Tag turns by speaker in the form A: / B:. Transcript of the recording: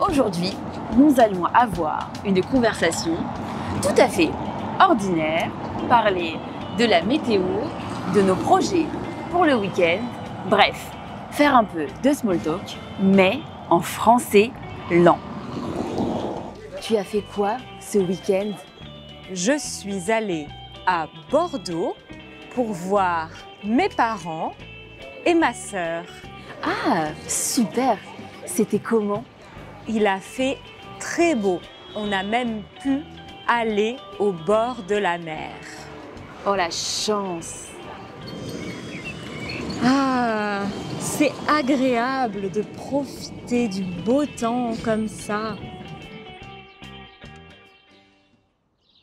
A: Aujourd'hui, nous allons avoir une conversation tout à fait ordinaire, parler de la météo, de nos projets pour le week-end, bref, faire un peu de small talk, mais en français lent. Tu as fait quoi ce week-end?
B: Je suis allée à Bordeaux pour voir mes parents et ma sœur.
A: Ah, super! C'était comment?
B: Il a fait très beau. On a même pu aller au bord de la mer.
A: Oh la chance!
B: Ah, c'est agréable de profiter du beau temps comme ça.